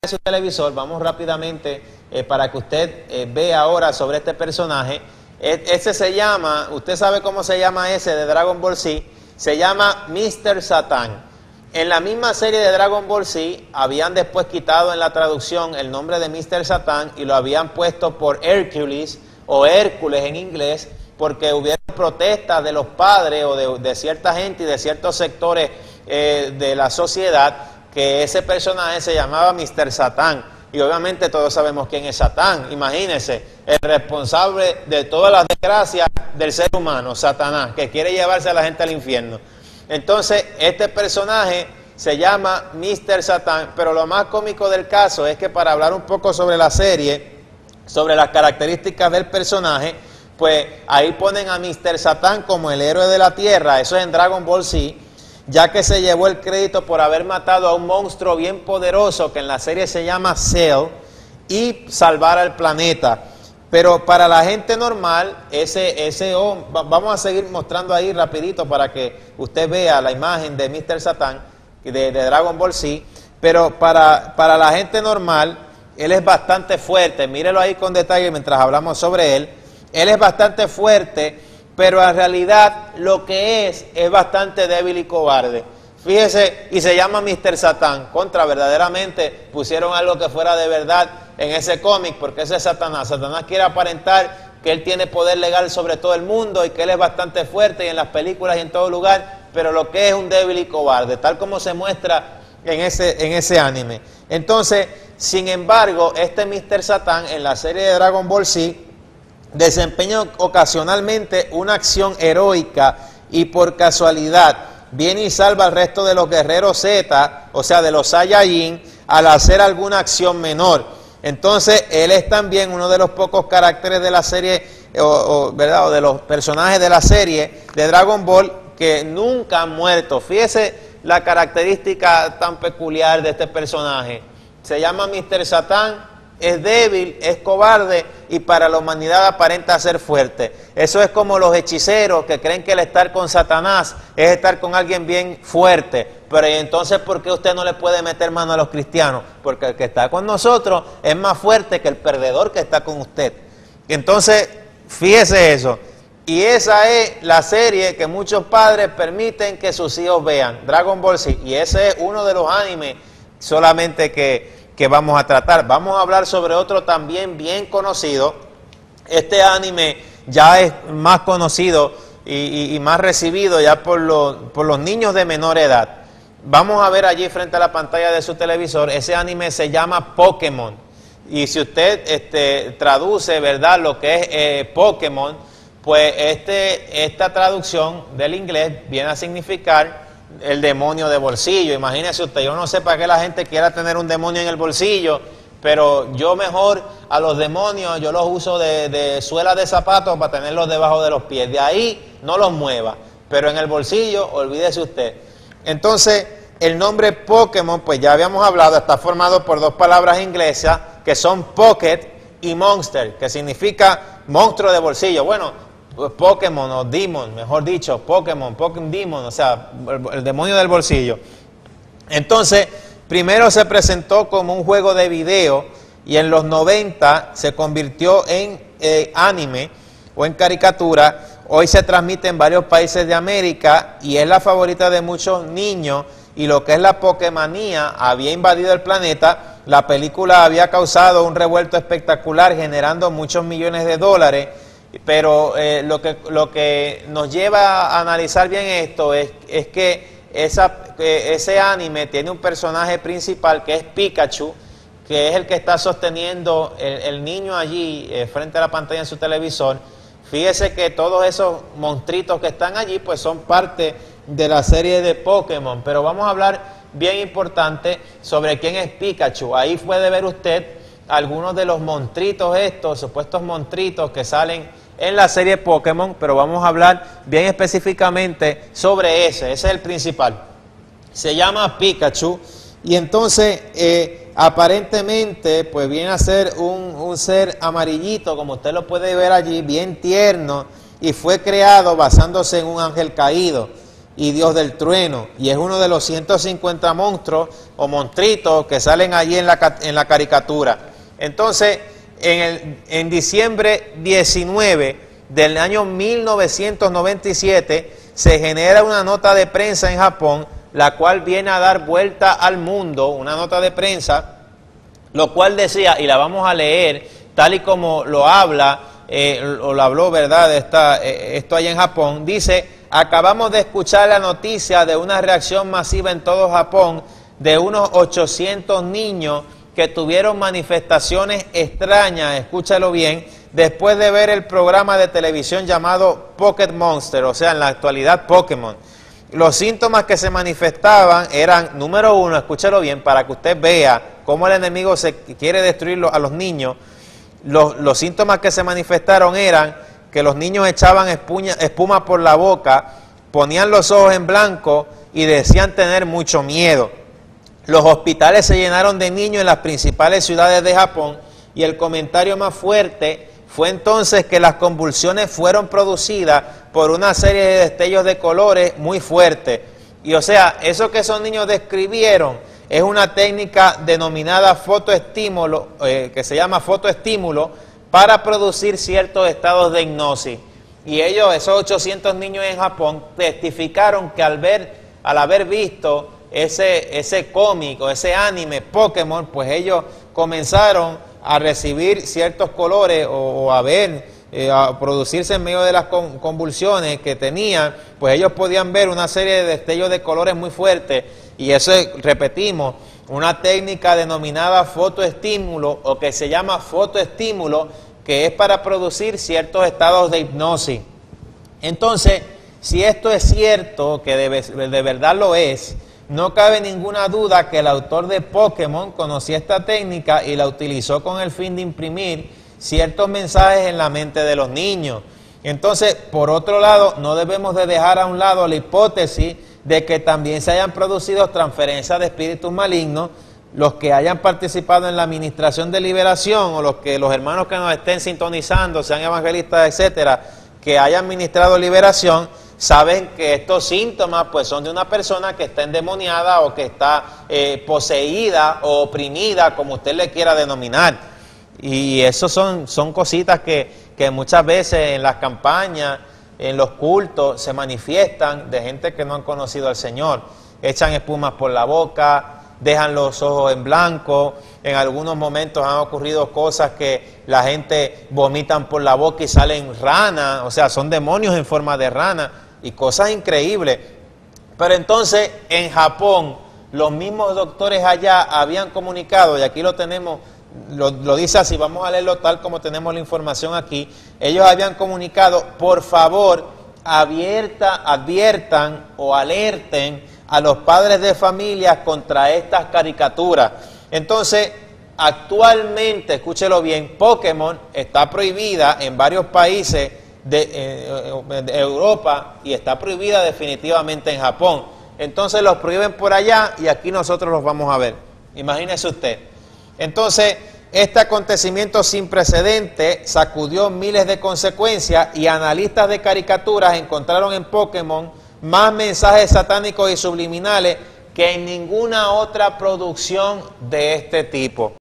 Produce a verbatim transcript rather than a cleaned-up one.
de su televisor, vamos rápidamente eh, para que usted eh, vea ahora sobre este personaje. E ese se llama, usted sabe cómo se llama ese de Dragon Ball Z, se llama míster Satan. En la misma serie de Dragon Ball Z habían después quitado en la traducción el nombre de míster Satan y lo habían puesto por Hércules o Hércules en inglés, porque hubieron protestas de los padres o de, de cierta gente y de ciertos sectores eh, de la sociedad, que ese personaje se llamaba míster Satan. Y obviamente todos sabemos quién es Satán. Imagínense, el responsable de todas las desgracias del ser humano, Satanás, que quiere llevarse a la gente al infierno. Entonces, este personaje se llama míster Satan, pero lo más cómico del caso es que para hablar un poco sobre la serie, sobre las características del personaje, pues ahí ponen a míster Satan como el héroe de la tierra, eso es en Dragon Ball Z, ya que se llevó el crédito por haber matado a un monstruo bien poderoso que en la serie se llama Cell y salvar al planeta. Pero para la gente normal, ese, ese oh, vamos a seguir mostrando ahí rapidito para que usted vea la imagen de míster Satan de, de Dragon Ball Z, pero para, para la gente normal, él es bastante fuerte, mírelo ahí con detalle mientras hablamos sobre él, él es bastante fuerte, pero en realidad lo que es, es bastante débil y cobarde. Fíjese, y se llama míster Satan, contra, verdaderamente pusieron algo que fuera de verdad en ese cómic, porque ese es Satanás. Satanás quiere aparentar que él tiene poder legal sobre todo el mundo y que él es bastante fuerte y en las películas y en todo lugar, pero lo que es un débil y cobarde, tal como se muestra en ese, en ese anime. Entonces, sin embargo, este míster Satan en la serie de Dragon Ball Z desempeña ocasionalmente una acción heroica y por casualidad viene y salva al resto de los guerreros Z, o sea de los Saiyajin, al hacer alguna acción menor. Entonces él es también uno de los pocos caracteres de la serie, o, o, ¿verdad? o de los personajes de la serie de Dragon Ball que nunca han muerto. Fíjese la característica tan peculiar de este personaje. Se llama míster Satan, es débil, es cobarde y para la humanidad aparenta ser fuerte. Eso es como los hechiceros que creen que el estar con Satanás es estar con alguien bien fuerte. Pero ¿y entonces por qué usted no le puede meter mano a los cristianos? Porque el que está con nosotros es más fuerte que el perdedor que está con usted. Entonces, fíjese eso. Y esa es la serie que muchos padres permiten que sus hijos vean, Dragon Ball Z. Y ese es uno de los animes solamente que... que vamos a tratar. Vamos a hablar sobre otro también bien conocido. Este anime ya es más conocido y, y, y más recibido ya por, lo, por los niños de menor edad. Vamos a ver allí frente a la pantalla de su televisor, ese anime se llama Pokémon. Y si usted este, traduce, ¿verdad?, lo que es eh, Pokémon, pues este, esta traducción del inglés viene a significar el demonio de bolsillo. Imagínese usted, yo no sé para qué la gente quiera tener un demonio en el bolsillo, pero yo mejor a los demonios yo los uso de, de suela de zapatos para tenerlos debajo de los pies. De ahí no los mueva, pero en el bolsillo olvídese usted. Entonces el nombre Pokémon, pues ya habíamos hablado, está formado por dos palabras inglesas que son Pocket y Monster, que significa monstruo de bolsillo. Bueno, Pokémon o Demon, mejor dicho, Pokémon, Pokémon Demon, o sea, el, el demonio del bolsillo. Entonces, primero se presentó como un juego de video y en los noventa se convirtió en eh, anime o en caricatura. Hoy se transmite en varios países de América y es la favorita de muchos niños. Y lo que es la Pokémonía había invadido el planeta. La película había causado un revuelto espectacular, generando muchos millones de dólares. Pero eh, lo, que, lo que nos lleva a analizar bien esto es, es que esa, eh, ese anime tiene un personaje principal que es Pikachu, que es el que está sosteniendo el, el niño allí eh, frente a la pantalla en su televisor. Fíjese que todos esos monstruitos que están allí pues son parte de la serie de Pokémon. Pero vamos a hablar bien importante sobre quién es Pikachu. Ahí puede ver usted algunos de los monstruitos estos, supuestos monstruitos que salen en la serie Pokémon, pero vamos a hablar bien específicamente sobre ese, ese es el principal. Se llama Pikachu y entonces eh, aparentemente pues viene a ser un, un ser amarillito, como usted lo puede ver allí, bien tierno, y fue creado basándose en un ángel caído. y dios del trueno, y es uno de los ciento cincuenta monstruos o monstruitos que salen allí en la, en la caricatura. Entonces, en, el, en diciembre diecinueve del año mil novecientos noventa y siete, se genera una nota de prensa en Japón, la cual viene a dar vuelta al mundo, una nota de prensa, lo cual decía, y la vamos a leer, tal y como lo habla, eh, o lo habló, ¿verdad?, Esta, eh, esto allá en Japón, dice: acabamos de escuchar la noticia de una reacción masiva en todo Japón de unos ochocientos niños que tuvieron manifestaciones extrañas, escúchalo bien, después de ver el programa de televisión llamado Pocket Monster, o sea, en la actualidad Pokémon. Los síntomas que se manifestaban eran, número uno, escúchalo bien, para que usted vea cómo el enemigo se quiere destruir a los niños. Los, los síntomas que se manifestaron eran que los niños echaban espuña, espuma por la boca, ponían los ojos en blanco y decían tener mucho miedo. Los hospitales se llenaron de niños en las principales ciudades de Japón, y el comentario más fuerte fue entonces que las convulsiones fueron producidas por una serie de destellos de colores muy fuertes. Y o sea, eso que esos niños describieron es una técnica denominada fotoestímulo, eh, que se llama fotoestímulo, para producir ciertos estados de hipnosis. Y ellos, esos ochocientos niños en Japón, testificaron que al ver, al haber visto ese, ese cómic o ese anime Pokémon, pues ellos comenzaron a recibir ciertos colores o, o a ver, eh, a producirse en medio de las con, convulsiones que tenían, pues ellos podían ver una serie de destellos de colores muy fuertes, y eso es, repetimos, una técnica denominada fotoestímulo, o que se llama fotoestímulo, que es para producir ciertos estados de hipnosis. Entonces, si esto es cierto, que de, de verdad lo es, no cabe ninguna duda que el autor de Pokémon conocía esta técnica y la utilizó con el fin de imprimir ciertos mensajes en la mente de los niños. Entonces, por otro lado, no debemos de dejar a un lado la hipótesis de que también se hayan producido transferencias de espíritus malignos, los que hayan participado en la administración de liberación, o los que los hermanos que nos estén sintonizando, sean evangelistas, etcétera, que hayan ministrado liberación, saben que estos síntomas pues son de una persona que está endemoniada o que está eh, poseída o oprimida, como usted le quiera denominar. Y eso son, son cositas que, que muchas veces en las campañas, en los cultos, se manifiestan de gente que no han conocido al Señor. Echan espumas por la boca, dejan los ojos en blanco, en algunos momentos han ocurrido cosas que la gente vomitan por la boca y salen ranas, o sea, son demonios en forma de rana, y cosas increíbles. Pero entonces, en Japón, los mismos doctores allá habían comunicado, y aquí lo tenemos, lo, lo dice así, vamos a leerlo tal como tenemos la información aquí. Ellos habían comunicado: por favor, abierta, adviertan o alerten a los padres de familias contra estas caricaturas. Entonces, actualmente, escúchelo bien, Pokémon está prohibida en varios países de, eh, de Europa, y está prohibida definitivamente en Japón. Entonces los prohíben por allá y aquí nosotros los vamos a ver. Imagínese usted. Entonces, este acontecimiento sin precedente sacudió miles de consecuencias, y analistas de caricaturas encontraron en Pokémon más mensajes satánicos y subliminales que en ninguna otra producción de este tipo.